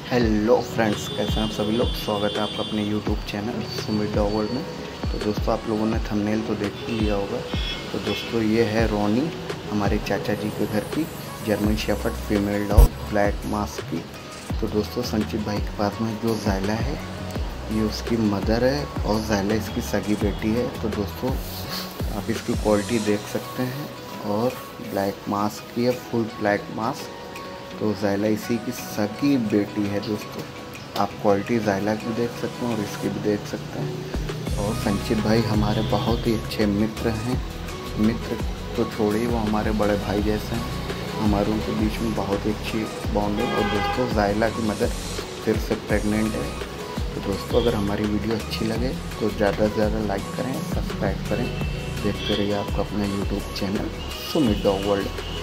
Hello friends, कैसे हैं आप सभी लोग। स्वागत है आपका अपने YouTube channel Sumit dog world में। तो दोस्तों, आप लोगों ने थंबनेल तो देख ही लिया होगा। तो दोस्तों, ये है रोनी, हमारे चाचा जी के घर की German shepherd female dog black mask की। तो दोस्तों, संचित भाई के पास में जो ज़ायला है, ये उसकी मदर है और ज़ायला इसकी सगी बेटी है। तो दोस्तों, आप इसकी क्वालिटी देख सकते हैं। और ब्लैक मास्क की है, फुल ब्लैक मास्क। तो ज़ायला इसी की सगी बेटी है दोस्तों। आप क्वालिटी ज़ायला की देख सकते हैं और इसकी भी देख सकते हैं। और संचित भाई हमारे बहुत ही अच्छे मित्र हैं। मित्र तो छोड़िए, वो हमारे बड़े भाई जैसे हैं। हमारे उनके बीच में बहुत ही अच्छी बॉन्डिंग। और दोस्तों, ज़ायला की मदर फिर से प्रेग्नेंट है। तो दोस्तों, अगर हमारी वीडियो अच्छी लगे तो ज़्यादा से ज़्यादा लाइक करें, सब्सक्राइब करें। देखते रहिए आपका अपना YouTube channel Sumit dog world.